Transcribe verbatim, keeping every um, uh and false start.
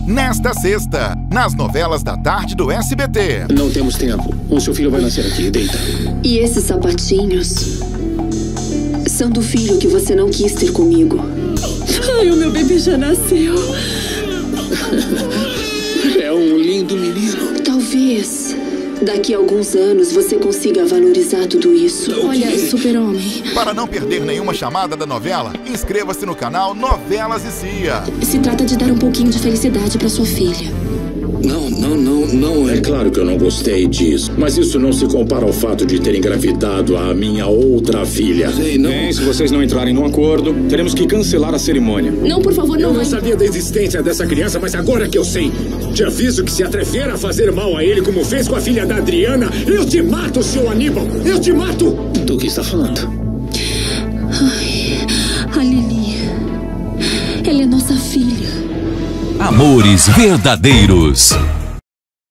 nesta sexta, nas novelas da tarde do S B T. Não temos tempo. O seu filho vai nascer aqui. Deita. E esses sapatinhos são do filho que você não quis ter comigo. Ai, o meu bebê já nasceu. É um lindo menino. Talvez daqui a alguns anos você consiga valorizar tudo isso. Olha, super-homem. Para não perder nenhuma chamada da novela, inscreva-se no canal Novelas e Cia. Se trata de dar um pouquinho de felicidade para sua filha. Não, não, não, não. É claro que eu não gostei disso. Mas isso não se compara ao fato de ter engravidado a minha outra filha. Sei, não. Bem, se vocês não entrarem num acordo, teremos que cancelar a cerimônia. Não, por favor, não. Eu não vai. sabia da existência dessa criança, mas agora que eu sei. Te aviso que se atrever a fazer mal a ele como fez com a filha da Adriana, eu te mato, seu Aníbal! Eu te mato! Do que está falando? Ai, a Lili. Ela é nossa filha. Amores verdadeiros.